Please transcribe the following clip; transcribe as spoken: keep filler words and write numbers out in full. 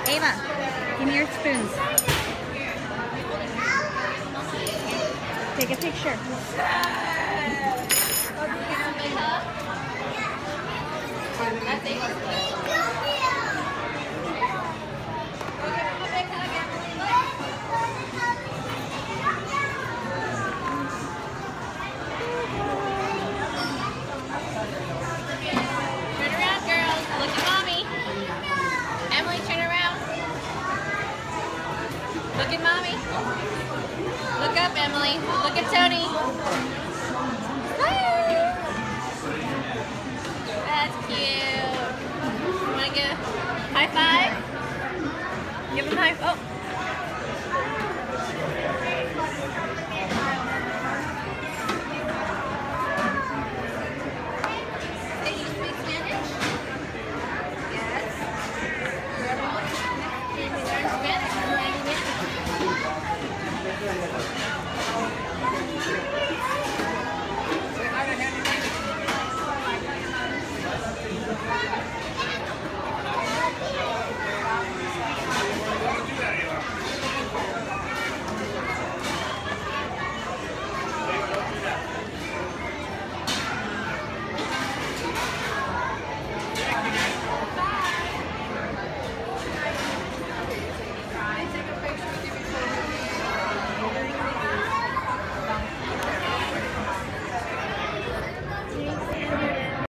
Ava, give me your spoons. Take a picture. That's Ava's plate. Turn around, girls. Look at mommy. Emily, turn around. Look at mommy. Look up, Emily. Look at Tony. That's cute. You want to give a high five? Give him a high five. Oh.